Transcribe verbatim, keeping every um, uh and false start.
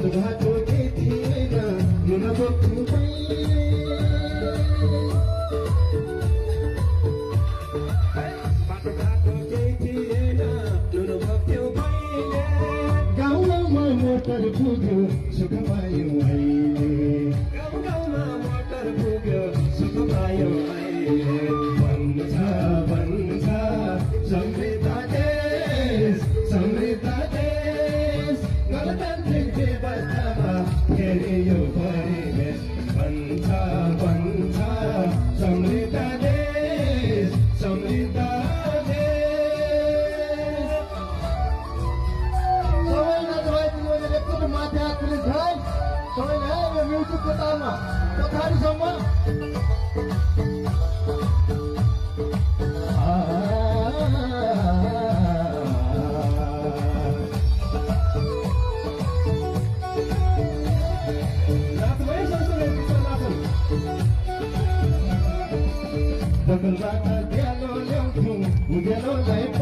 बाटो घाटो केही थिएन नुन बोक्नु पहिले बाटो घाटो केही थिएन नुन बोक्नु पहिले गाउँ गाउँमा मोटर पुग्यो सुख पायो अहिले गाउँ गाउँमा मोटर पुग्यो सुख पायो अहिले भन्छ भन्छ समृद्ध देश समृद्ध देश गणतान्त्रिक व्यवस्थामा फेरि यो परिवेश भन्छ भन्छ समृद्ध देश समृद्ध देश सबैलाई तपाईँ तिमीले एकदमै माथि आत्रित छ सबैलाई यो म्युजिकको तालमा पछाडिसम्म Bagaimana dia lo yang tu, dia lo lain